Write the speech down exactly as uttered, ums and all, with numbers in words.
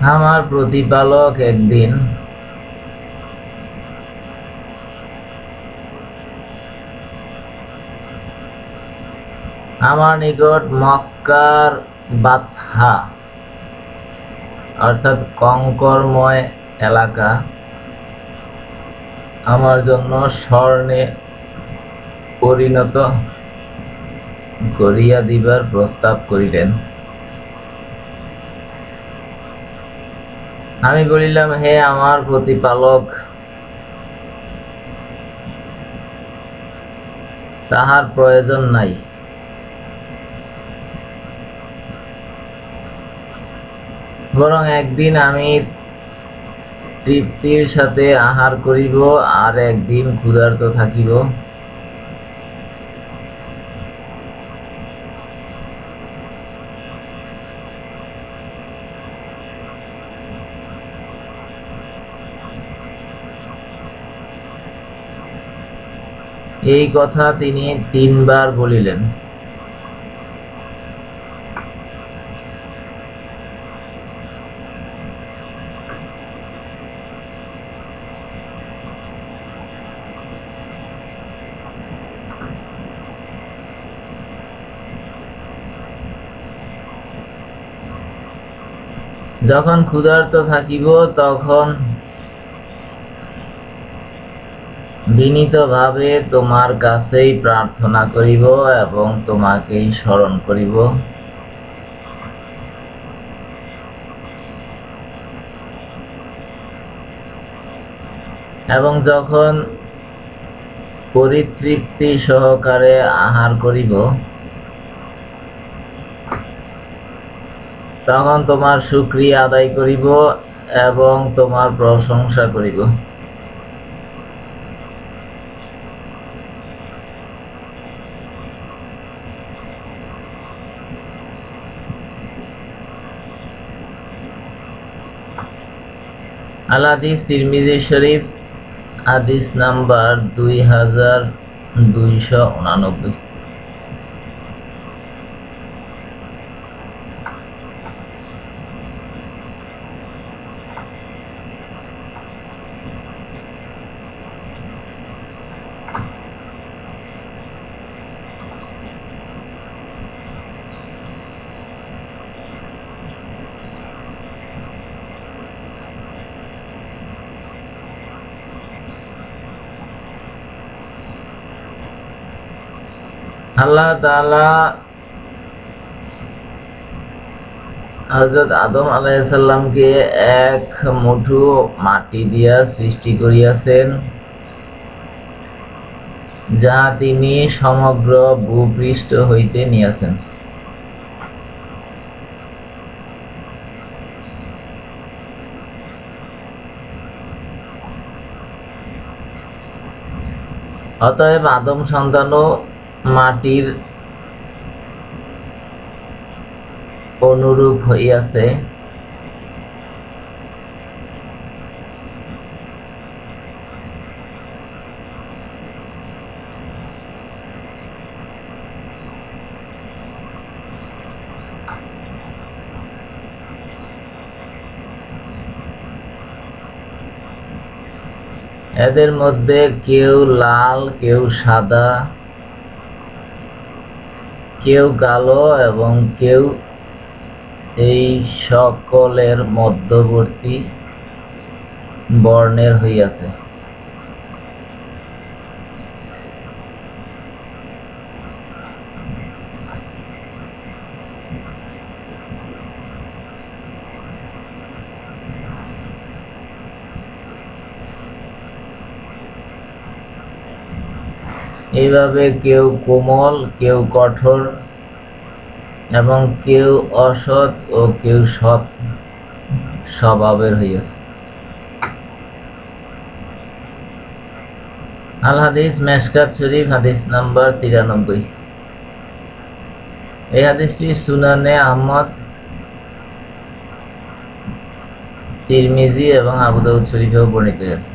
আমার প্রতিপালক একদিন আমার নিকট মক্কার বাতহা অর্থাৎ কঙ্করময় এলাকা আমার জন্য স্বর্ণে পরিণত করিয়া দিবার প্রস্তাব করিলেন। আমি বলিলাম, হে আমার প্রতিপালক, তাহার প্রয়োজন নাই। বরং একদিন আমি তৃপ্তির সাথে আহার করিব, আর একদিন ক্ষুধার্ত থাকিব। এই কথা তিনি তিনবার বলিলেন। যখন ক্ষুধার্ত থাকিব তখন বিনীতভাবে তোমার কাছেই প্রার্থনা করিব এবং তোমাকেই স্মরণ করিব। এবং যখন পরিতৃপ্তি সহকারে আহার করিব তখন তোমার শুকরিয়া আদায় করিব এবং তোমার প্রশংসা করিব। আল হাদিস তিরমিজি শরীফ, হাদিস নাম্বার দুই হাজার দুইশো উনানব্বই। আল্লাহ তাআলা হযরত আদম আলাইহিস সালামকে এক মুঠো মাটি দিয়া সৃষ্টি করিয়াছেন, যা তিনি সমগ্র ভূপৃষ্ঠ হইতে নিয়াছেন। অতএব আদম সন্তানও মাটির অনুরূপ হইয়াছে। এদের মধ্যে কেউ লাল, কেউ সাদা, কেউ কালো এবং কেউ এই সকলের মধ্যবর্তী বর্ণের হইয়াছে। এইভাবে কেউ কোমল, কেউ কঠোর এবং কেউ অসৎ ও কেউ সৎ স্বভাবের হইয়াছে। আল হাদিস মেশকাত শরীফ, হাদিস নাম্বার তিরানব্বই। এই হাদিসটি সুনানে আহমদ, তিরমিজি এবং আবু দাউদ শরীফেও বর্ণিত হয়েছে।